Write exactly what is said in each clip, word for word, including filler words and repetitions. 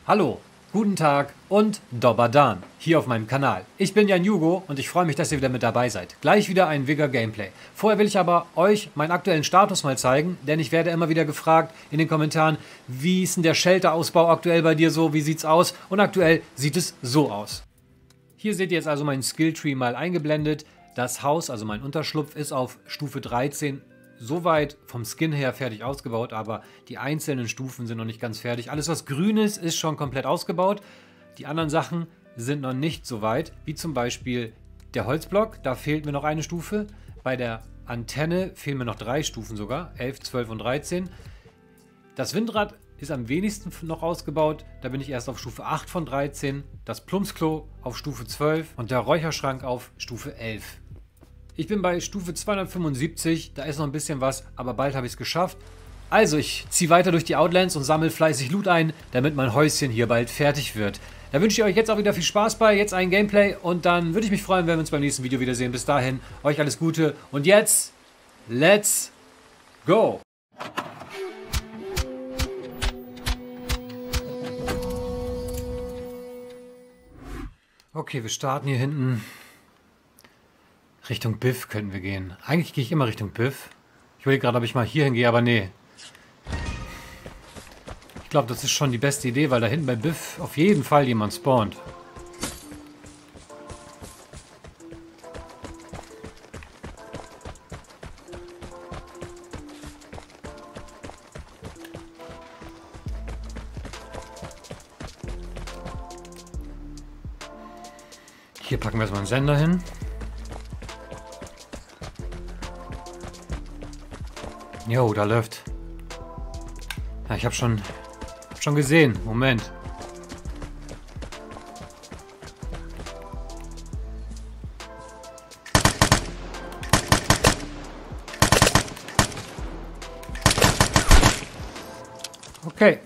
Hallo, guten Tag und Dobadan hier auf meinem Kanal. Ich bin Jan Jugo und ich freue mich, dass ihr wieder mit dabei seid. Gleich wieder ein Vigor Gameplay. Vorher will ich aber euch meinen aktuellen Status mal zeigen, denn ich werde immer wieder gefragt in den Kommentaren, wie ist denn der Shelter-Ausbau aktuell bei dir so, wie sieht's aus? Und aktuell sieht es so aus. Hier seht ihr jetzt also meinen Skilltree mal eingeblendet. Das Haus, also mein Unterschlupf, ist auf Stufe dreizehn soweit vom Skin her fertig ausgebaut, aber die einzelnen Stufen sind noch nicht ganz fertig. Alles, was grün ist, ist schon komplett ausgebaut. Die anderen Sachen sind noch nicht so weit, wie zum Beispiel der Holzblock, da fehlt mir noch eine Stufe. Bei der Antenne fehlen mir noch drei Stufen sogar, elf, zwölf und dreizehn. Das Windrad ist am wenigsten noch ausgebaut, da bin ich erst auf Stufe acht von dreizehn. Das Plumpsklo auf Stufe zwölf und der Räucherschrank auf Stufe elf. Ich bin bei Stufe zweihundertfünfundsiebzig, da ist noch ein bisschen was, aber bald habe ich es geschafft. Also ich ziehe weiter durch die Outlands und sammle fleißig Loot ein, damit mein Häuschen hier bald fertig wird. Da wünsche ich euch jetzt auch wieder viel Spaß bei, jetzt ein Gameplay und dann würde ich mich freuen, wenn wir uns beim nächsten Video wiedersehen. Bis dahin, euch alles Gute und jetzt, let's go! Okay, wir starten hier hinten. Richtung Biff könnten wir gehen. Eigentlich gehe ich immer Richtung Biff. Ich überlege gerade, ob ich mal hier hingehe, aber nee. Ich glaube, das ist schon die beste Idee, weil da hinten bei Biff auf jeden Fall jemand spawnt. Hier packen wir erstmal einen Sender hin. Jo, da läuft. Ja, ich habe schon, hab schon gesehen. Moment. Okay.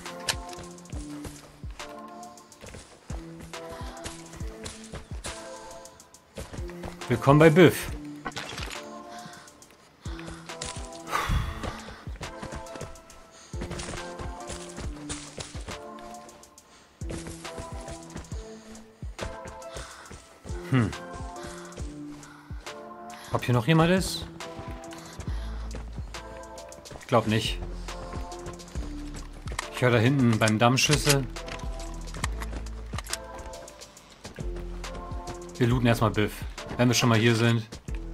Willkommen bei Biff. Hm. Ob hier noch jemand ist? Ich glaube nicht. Ich höre da hinten beim Damm Schüsse. Wir looten erstmal Biff. Wenn wir schon mal hier sind.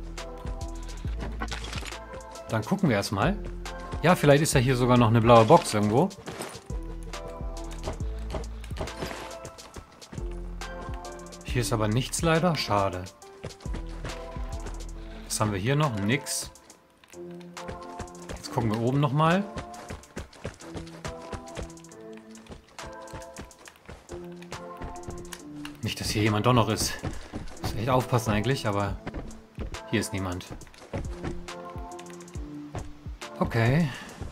Dann gucken wir erstmal. Ja, vielleicht ist ja hier sogar noch eine blaue Box irgendwo. Hier ist aber nichts leider. Schade. Was haben wir hier noch? Nix. Jetzt gucken wir oben nochmal. Nicht, dass hier jemand doch noch ist. Muss echt aufpassen eigentlich, aber hier ist niemand. Okay.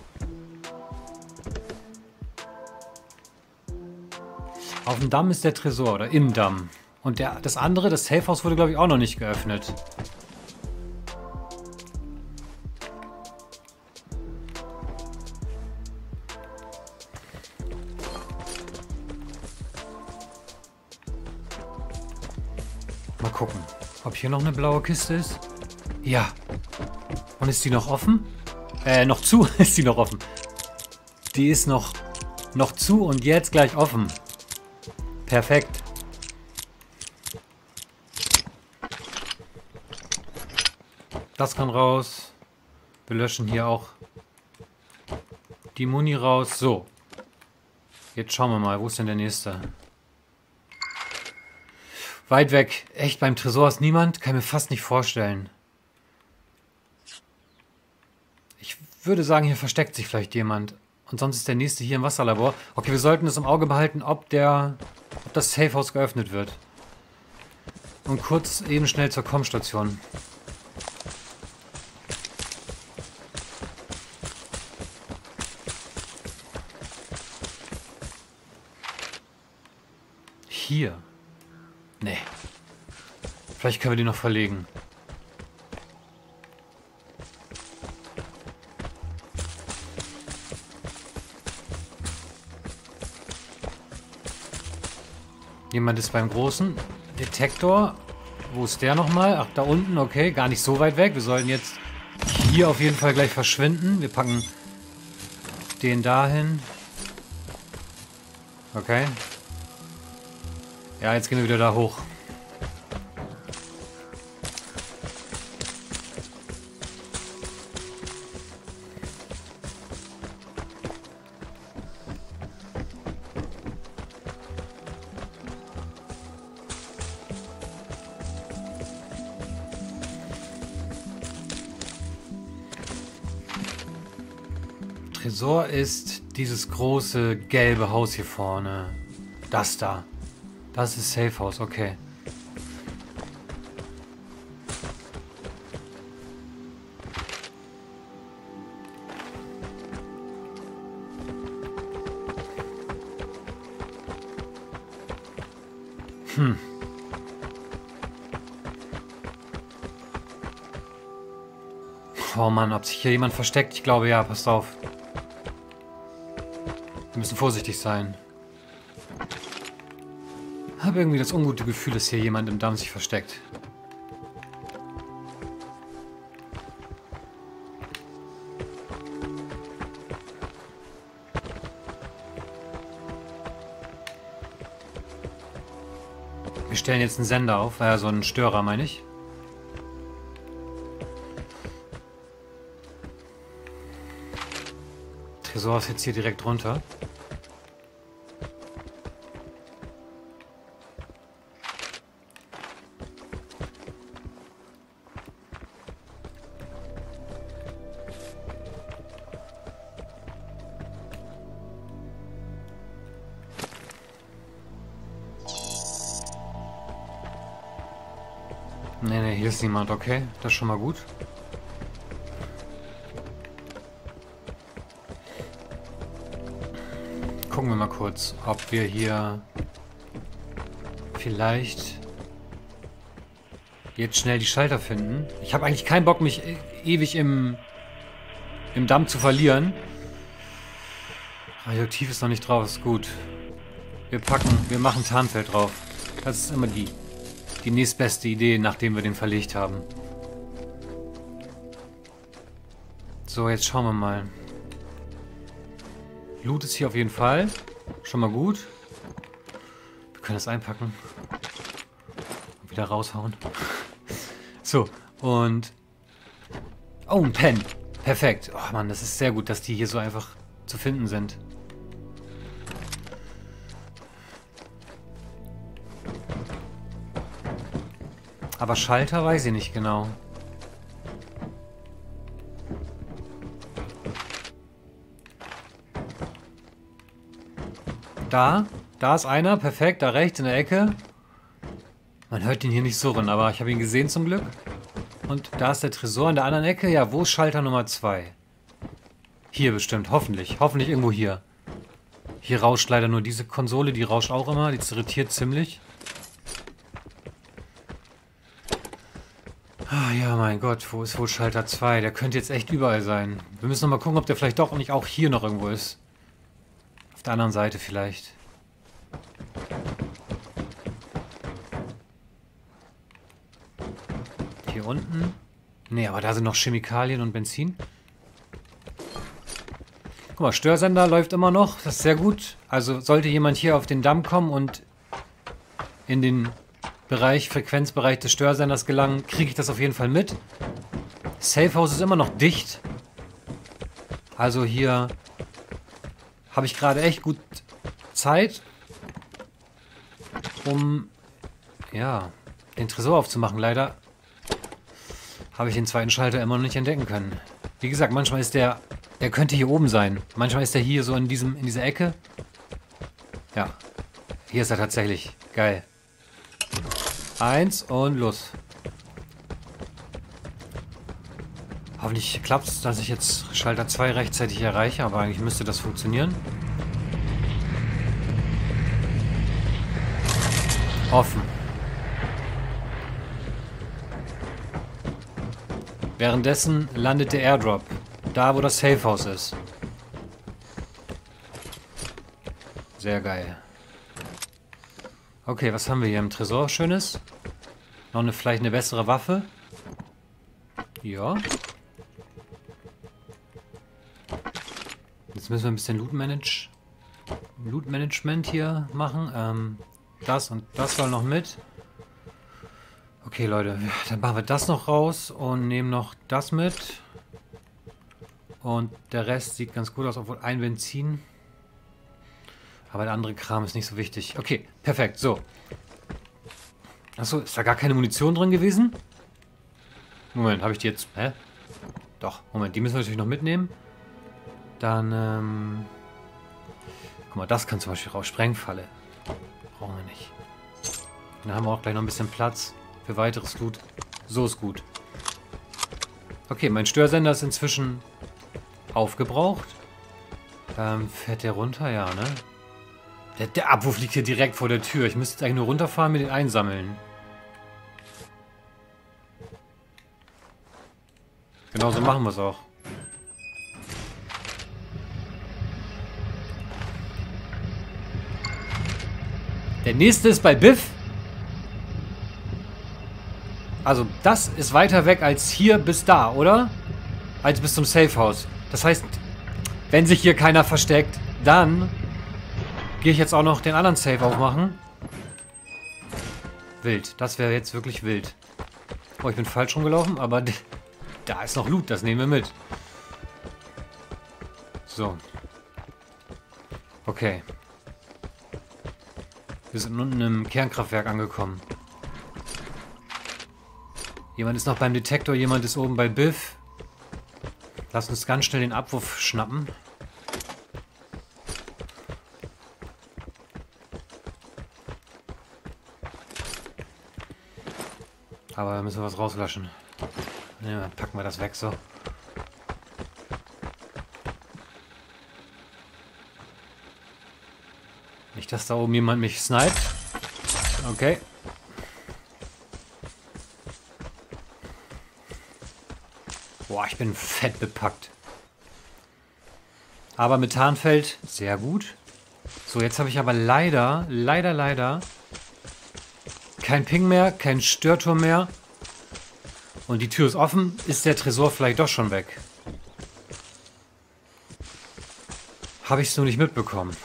Auf dem Damm ist der Tresor oder im Damm. Und der, das andere, das Safehouse, wurde, glaube ich, auch noch nicht geöffnet. Mal gucken, ob hier noch eine blaue Kiste ist. Ja. Und ist die noch offen? Äh, noch zu? Ist die noch offen? Die ist noch, noch zu und jetzt gleich offen. Perfekt. Das kann raus. Wir löschen hier auch die Muni raus. So. Jetzt schauen wir mal, wo ist denn der nächste? Weit weg. Echt, beim Tresor ist niemand? Kann ich mir fast nicht vorstellen. Ich würde sagen, hier versteckt sich vielleicht jemand. Und sonst ist der nächste hier im Wasserlabor. Okay, wir sollten es im Auge behalten, ob der, ob das Safehouse geöffnet wird. Und kurz eben schnell zur Kommstation. Hier. Nee. Vielleicht können wir die noch verlegen. Jemand ist beim großen Detektor. Wo ist der nochmal? Ach, da unten. Okay, gar nicht so weit weg. Wir sollten jetzt hier auf jeden Fall gleich verschwinden. Wir packen den dahin. Okay. Ja, jetzt gehen wir wieder da hoch. Tresor ist dieses große gelbe Haus hier vorne. Das da. Das ist Safe House, okay. Hm. Oh Mann, ob sich hier jemand versteckt? Ich glaube ja, passt auf. Wir müssen vorsichtig sein. Ich habe irgendwie das ungute Gefühl, dass hier jemand im Damm sich versteckt. Wir stellen jetzt einen Sender auf, äh, so einen Störer, meine ich. Tresor ist jetzt hier direkt runter. Nee, nee, hier ist niemand, okay. Das ist schon mal gut. Gucken wir mal kurz, ob wir hier vielleicht jetzt schnell die Schalter finden. Ich habe eigentlich keinen Bock, mich e ewig im, im Damm zu verlieren. Radioaktiv ist noch nicht drauf, ist gut. Wir packen, wir machen Tarnfeld drauf. Das ist immer die, die nächstbeste Idee, nachdem wir den verlegt haben. So, jetzt schauen wir mal. Loot ist hier auf jeden Fall. Schon mal gut. Wir können das einpacken. Und wieder raushauen. So, und... Oh, ein Pen. Perfekt. Oh Mann, das ist sehr gut, dass die hier so einfach zu finden sind. Aber Schalter weiß ich nicht genau. Da, da ist einer, perfekt, da rechts in der Ecke. Man hört ihn hier nicht surren, aber ich habe ihn gesehen zum Glück. Und da ist der Tresor in der anderen Ecke. Ja, wo ist Schalter Nummer zwei? Hier bestimmt, hoffentlich. Hoffentlich irgendwo hier. Hier rauscht leider nur diese Konsole, die rauscht auch immer. Die irritiert ziemlich. Ah ja, mein Gott, wo ist wohl Schalter zwei? Der könnte jetzt echt überall sein. Wir müssen noch mal gucken, ob der vielleicht doch nicht auch hier noch irgendwo ist. Auf der anderen Seite vielleicht. Hier unten? Nee, aber da sind noch Chemikalien und Benzin. Guck mal, Störsender läuft immer noch. Das ist sehr gut. Also sollte jemand hier auf den Damm kommen und in den Bereich, Frequenzbereich des Störsenders gelangen, kriege ich das auf jeden Fall mit. Safe House ist immer noch dicht. Also hier habe ich gerade echt gut Zeit, um ja, den Tresor aufzumachen. Leider habe ich den zweiten Schalter immer noch nicht entdecken können. Wie gesagt, manchmal ist der, der könnte hier oben sein. Manchmal ist der hier so in diesem, in dieser Ecke. Ja, hier ist er tatsächlich. Geil. Eins und los. Hoffentlich klappt es, dass ich jetzt Schalter zwei rechtzeitig erreiche, aber eigentlich müsste das funktionieren. Offen. Währenddessen landet der Airdrop. Da, wo das Safe House ist. Sehr geil. Okay, was haben wir hier im Tresor? Schönes. Noch eine, vielleicht eine bessere Waffe. Ja. Jetzt müssen wir ein bisschen Loot, Manage Loot Management hier machen. Ähm, das und das soll noch mit. Okay, Leute, dann machen wir das noch raus und nehmen noch das mit. Und der Rest sieht ganz gut aus, obwohl ein Benzin. Aber der andere Kram ist nicht so wichtig. Okay, perfekt, so. Achso, ist da gar keine Munition drin gewesen? Moment, habe ich die jetzt... Hä? Doch, Moment, die müssen wir natürlich noch mitnehmen. Dann, ähm... guck mal, das kann zum Beispiel raus. Sprengfalle. Brauchen wir nicht. Dann haben wir auch gleich noch ein bisschen Platz für weiteres Loot. So ist gut. Okay, mein Störsender ist inzwischen aufgebraucht. Ähm, fährt der runter? Ja, ne? Der, der Abwurf liegt hier direkt vor der Tür. Ich müsste jetzt eigentlich nur runterfahren, mit den einsammeln. Genauso machen wir es auch. Der nächste ist bei Biff. Also, das ist weiter weg als hier bis da, oder? Als bis zum Safehouse. Das heißt, wenn sich hier keiner versteckt, dann gehe ich jetzt auch noch den anderen Safe aufmachen. Wild. Das wäre jetzt wirklich wild. Oh, ich bin falsch rumgelaufen, aber da ist noch Loot. Das nehmen wir mit. So. Okay. Wir sind unten im Kernkraftwerk angekommen. Jemand ist noch beim Detektor, jemand ist oben bei Biff. Lass uns ganz schnell den Abwurf schnappen. Aber da müssen wir was rauslöschen. Ja, dann packen wir das weg so. Nicht, dass da oben jemand mich sniped. Okay. Boah, ich bin fett bepackt. Aber Methanfeld, sehr gut. So, jetzt habe ich aber leider, leider, leider kein Ping mehr, kein Störturm mehr. Und die Tür ist offen. Ist der Tresor vielleicht doch schon weg? Habe ich es nur nicht mitbekommen.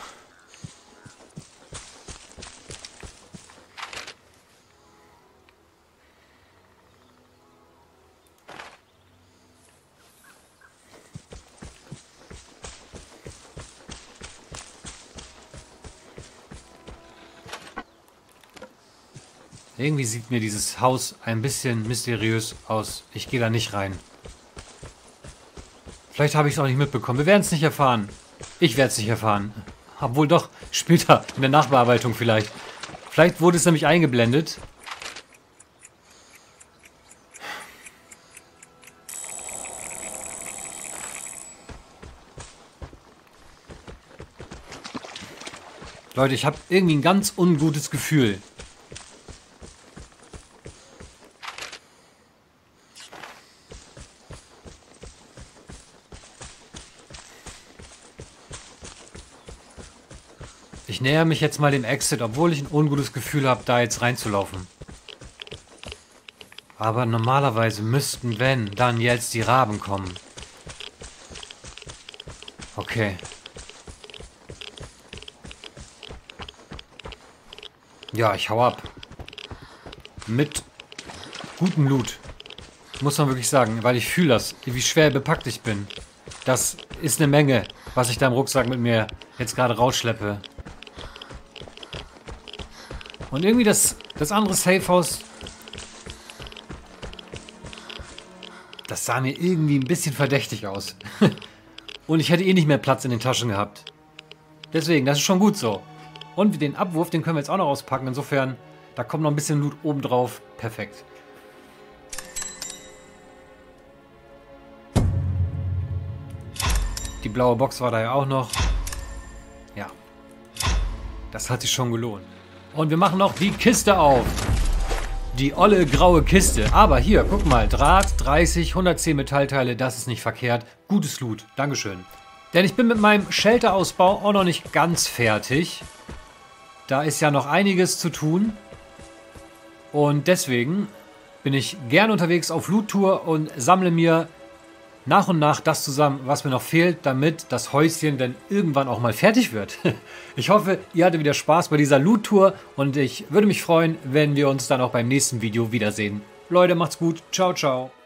Irgendwie sieht mir dieses Haus ein bisschen mysteriös aus. Ich gehe da nicht rein. Vielleicht habe ich es auch nicht mitbekommen. Wir werden es nicht erfahren. Ich werde es nicht erfahren. Obwohl doch, später, in der Nachbearbeitung vielleicht. Vielleicht wurde es nämlich eingeblendet. Leute, ich habe irgendwie ein ganz ungutes Gefühl. Ich näher mich jetzt mal dem Exit, obwohl ich ein ungutes Gefühl habe, da jetzt reinzulaufen. Aber normalerweise müssten, wenn, dann jetzt die Raben kommen. Okay. Ja, ich hau ab. Mit gutem Loot. Muss man wirklich sagen, weil ich fühle das, wie schwer bepackt ich bin. Das ist eine Menge, was ich da im Rucksack mit mir jetzt gerade rausschleppe. Und irgendwie das, das andere Safehouse, das sah mir irgendwie ein bisschen verdächtig aus. Und ich hätte eh nicht mehr Platz in den Taschen gehabt. Deswegen, das ist schon gut so. Und den Abwurf, den können wir jetzt auch noch auspacken. Insofern, da kommt noch ein bisschen Loot oben drauf. Perfekt. Die blaue Box war da ja auch noch. Ja. Das hat sich schon gelohnt. Und wir machen noch die Kiste auf. Die olle graue Kiste. Aber hier, guck mal. Draht, dreißig, hundertzehn Metallteile. Das ist nicht verkehrt. Gutes Loot. Dankeschön. Denn ich bin mit meinem Shelter-Ausbau auch noch nicht ganz fertig. Da ist ja noch einiges zu tun. Und deswegen bin ich gern unterwegs auf Loot-Tour und sammle mir nach und nach das zusammen, was mir noch fehlt, damit das Häuschen dann irgendwann auch mal fertig wird. Ich hoffe, ihr hattet wieder Spaß bei dieser Loot-Tour und ich würde mich freuen, wenn wir uns dann auch beim nächsten Video wiedersehen. Leute, macht's gut. Ciao, ciao.